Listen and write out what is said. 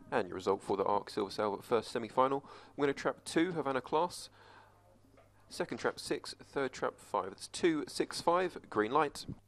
And your result for the Arc Silver Salver first semi-final. Winner trap 2, Havana class. Second trap 6, third trap 5. It's 2, 6, 5, green light.